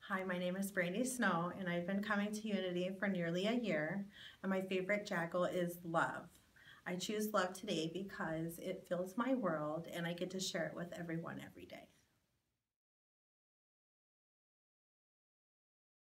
Hi, my name is Brandy Snow, and I've been coming to Unity for nearly a year, and my favorite jackal is love. I choose love today because it fills my world, and I get to share it with everyone every day.